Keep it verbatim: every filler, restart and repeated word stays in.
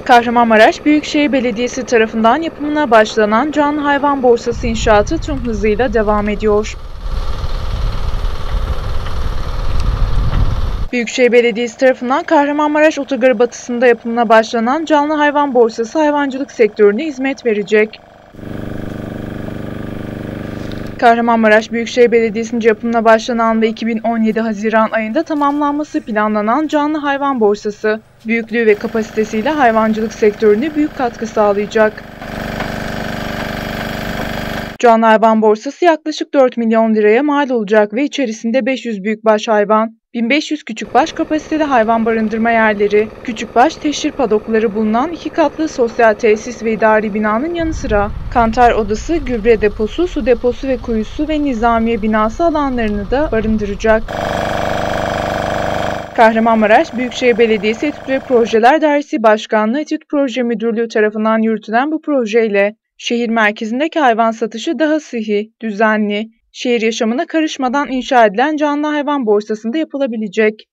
Kahramanmaraş Büyükşehir Belediyesi tarafından yapımına başlanan canlı hayvan borsası inşaatı tüm hızıyla devam ediyor. Büyükşehir Belediyesi tarafından Kahramanmaraş Otogarı batısında yapımına başlanan canlı hayvan borsası hayvancılık sektörüne hizmet verecek. Kahramanmaraş Büyükşehir Belediyesi'nce yapımına başlanan ve iki bin on yedi Haziran ayında tamamlanması planlanan canlı hayvan borsası, büyüklüğü ve kapasitesiyle hayvancılık sektörüne büyük katkı sağlayacak. Canlı hayvan borsası yaklaşık dört milyon liraya mal olacak ve içerisinde beş yüz büyükbaş hayvan, bin beş yüz küçükbaş kapasiteli hayvan barındırma yerleri, küçükbaş teşhir padokları bulunan iki katlı sosyal tesis ve idari binanın yanı sıra kantar odası, gübre deposu, su deposu ve kuyusu ve nizamiye binası alanlarını da barındıracak. Kahramanmaraş Büyükşehir Belediyesi Etüt ve Projeler Dairesi Başkanlığı Etüt Proje Müdürlüğü tarafından yürütülen bu projeyle şehir merkezindeki hayvan satışı daha sıhhi, düzenli, şehir yaşamına karışmadan inşa edilen canlı hayvan borsasında yapılabilecek.